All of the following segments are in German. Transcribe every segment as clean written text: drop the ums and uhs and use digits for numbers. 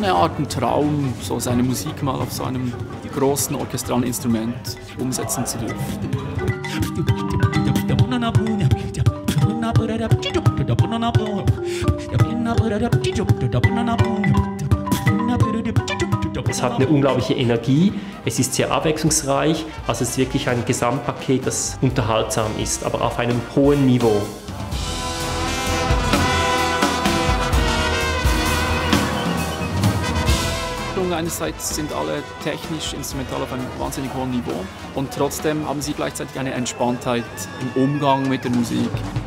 eine Art ein Traum, so seine Musik mal auf so einem großen orchestralen Instrument umsetzen zu dürfen. Es hat eine unglaubliche Energie, es ist sehr abwechslungsreich, also es ist wirklich ein Gesamtpaket, das unterhaltsam ist, aber auf einem hohen Niveau. Einerseits sind alle technisch, instrumental auf einem wahnsinnig hohen Niveau und trotzdem haben sie gleichzeitig eine Entspanntheit im Umgang mit der Musik.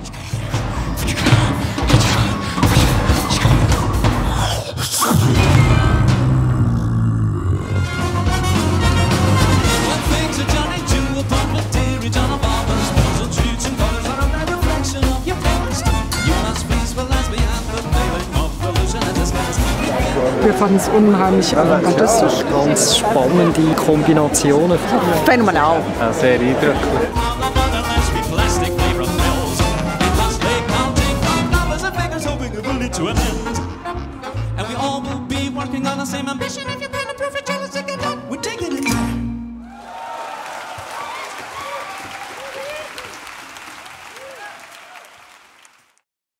Wir fanden es unheimlich avantgardistisch. Ganz spannende Kombinationen. Phänomenal. Sehr eindrücklich. And we all will be working on the same ambition if you